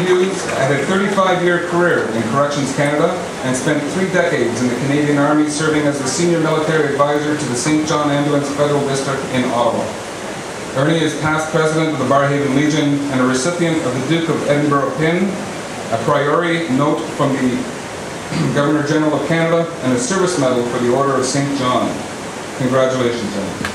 Hughes had a 35-year career in Corrections Canada and spent 3 decades in the Canadian Army serving as the Senior Military Advisor to the St. John Ambulance Federal District in Ottawa. Ernie is past President of the Barrhaven Legion and a recipient of the Duke of Edinburgh Pin, a Priority Note from the Governor-General of Canada, and a Service Medal for the Order of St. John. Congratulations, Ernie.